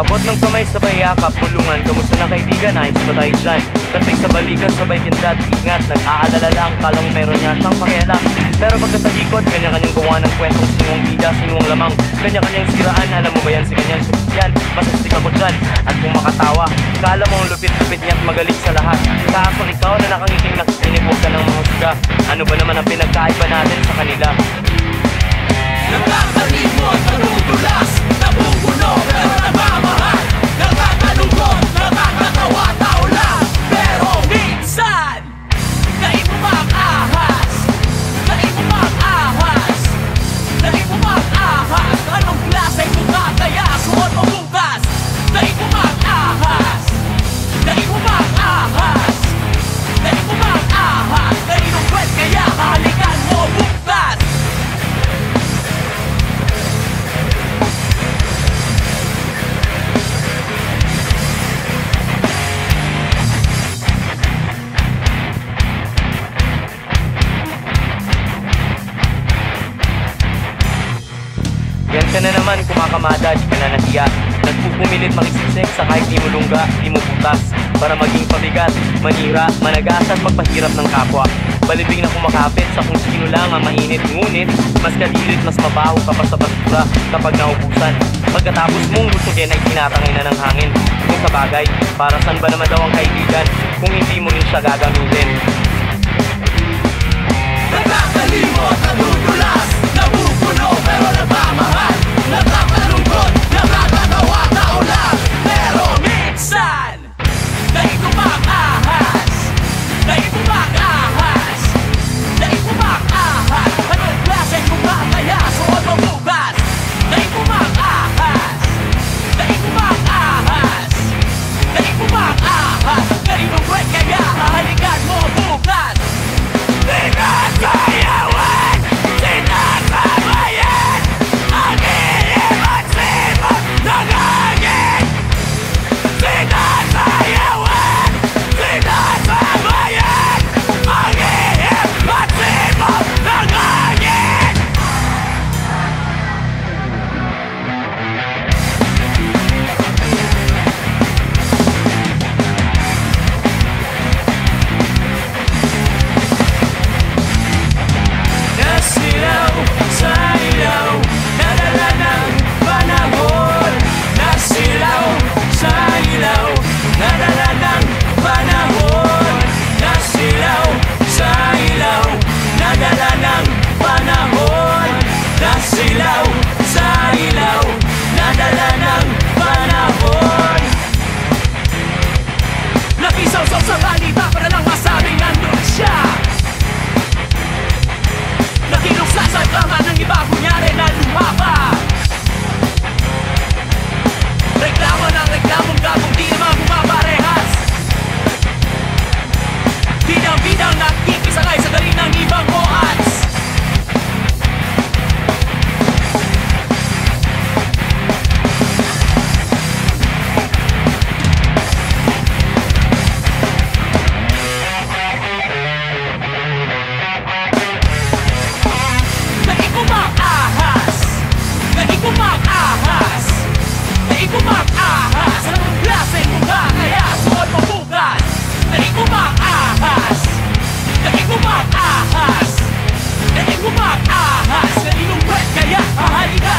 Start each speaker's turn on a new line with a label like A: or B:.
A: Abot ng kamay sabay yakap, bulungan. Kamusta na kaibigan, ayos ba tayo dyan? Kantay sa balikan, sabay kindat, ingat. Nag-aalala lang, kalang meron niya siyang pakialam. Pero pagkatalikod, kanya-kanyang gawa ng kwentong sinuwang bida, sinuwang lamang. Kanya-kanyang siraan, alam mo ba yan si kanyang yan? Masastik ako dyan, at kung makatawa, kala mo ang lupit-lupit niya at magaling sa lahat. Kaso ikaw na nakangiting nakikinig, huwag ka ng mga suga. Ano ba naman ang pinagkaiba natin sa kanila?
B: Nakakalimot, narudulas, nabubuno, pero nagmamahal. Nakakalungkot, nakakatawa, tao lang. Pero minsan, naimumang ahas. Naimumang ahas. Naimumang ahas. Anong klaseng mukha kaya suot mo bukas? Naimumang ahas. Naimumang ahas. Naimumang ahas. Kaninong kwet kaya halikan mo bukas?
A: Yan ka na naman, kumakamada, di ka na nahiya. Nagpupumilit makisisik sa kahit di mo lungga, di mo butas. Para maging pabigat, manira, managas at magpahirap ng kapwa. Balibing na kumakapit sa kung sino lang ang mainit. Ngunit, mas kadilit, mas mabaho ka pa sa basura kapag naubusan. Pagkatapos mong lusugin ay tinatangay na ng hangin. Kung sa bagay, para saan ba naman daw ang kaibigan kung hindi mo rin siya gagamitin?
B: Nakakalimot, nadudulas, nabubuno, pero nagmamahal. Nakakalungkot, nakakatawa, tao lang. Pero minsan, naimumang ahas. Naimumang ahas. Naimumang ahas. Anong klaseng mukha kaya suot mo bukas? Naimumang ahas. Naimumang ahas. Naimumang ahas. Kaninong kwet kaya hahalikan mo bukas? Sinasayawan, sinasabayan, ang ilim at sipag ng hangin. Sinasayawan, sinasabayan, ang ilim at sipag ng hangin. Nasilaw sa ilaw, nadala ng panahon. Nasilaw sa ilaw, nadala ng panahon. Nasilaw sa ilaw, nadala ng panahon. Nasilaw sa ilaw, nadala ng panahon. Nakisaw-saw sa balita para lang masabing nandun siya. Nakinuksa sa drama ng iba, kunyari na lumapa. Reklamo ng reklamong gagong di naman bumaparehas. Bidang-bidang nakikisakay sa galing ng ibang oats. Naimumang ahas. Naimumang ahas. Naimumang ahas. Anong klaseng mukha kaya suot mo bukas? Naimumang ahas. Naimumang ahas. Naimumang ahas. Kaninong kwet kaya hahalikan